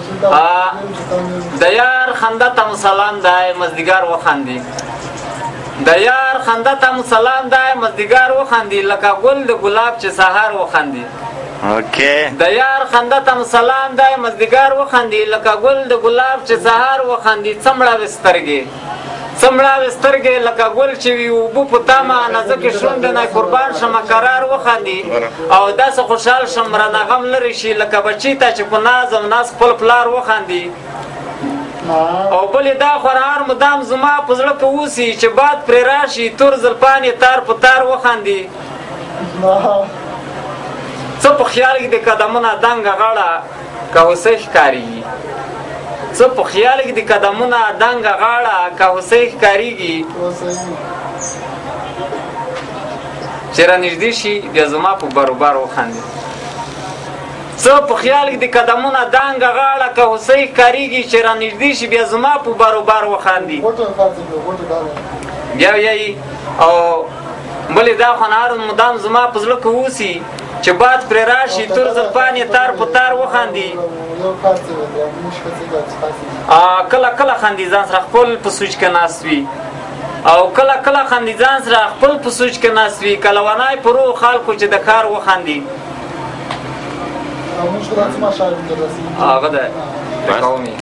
د یار خنده ته سلام دی مزدګار وخاندي د یار خنده ته سلام دی مزدګار وخاندي لکه ګل د ګلاب چې سهار وخاندي اوکې د یار خنده ته سلام دی مزدګار وخاندي لکه ګل د ګلاب چې سهار وخاندي څمړه وسترګې څمړه وسترګې لکه ګل چې وي اوبه په تامه نازکې شونډې نه قربان شمه قرار وخاندي او داسې خوشحال شم رانه غم لرې شي لکه بچي ته چې په ناز او ناز خپل پلار وخاندي او بلې دا خورهار مدام زما په زړه په اوسي چې باد پرې راشي تور زلفانې تار په تار وخاندي څه په خیال کې د قدمونه دنګه غاړه که هوسۍ ښکارېږي څه په خیال کې د قدمونه دنګه غاړه که هوسۍ ښکارېږي چې رانږدې شي بیا زما په بروبر وخاندي څه په خیال کې د قدمونه دنګه غاړه که هوسۍ ښکارېږي چې رانږدې شي بیا زما په بروبر وخاندي بیا وایي او بلې دا خونهار مدام زما په زړه کې اوسي چې باد پرې راشي تور زلفانې تار په تار وخاندي کله کله خاندي ځان سره خپل په سوچ کې ناست وي او کله کله خاندي ځان سره خپل په سوچ کې ناست وي کله ونای په روح خلکو چې د کار وخاندي هغه ده